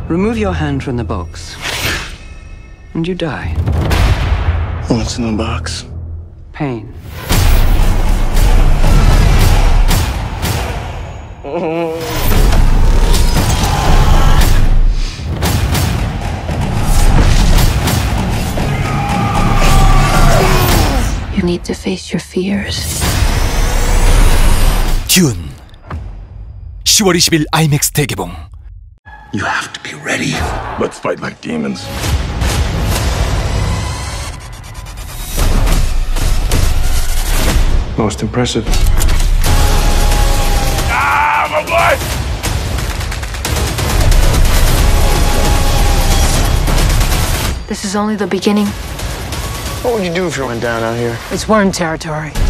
Remove your hand from the box, and you die. What's in the box? Pain. You need to face your fears. 듄 10월 20일 IMAX 대개봉. You have to be ready. Let's fight like demons. Most impressive. Ah, my blood! This is only the beginning. What would you do if you went down out here? It's worm territory.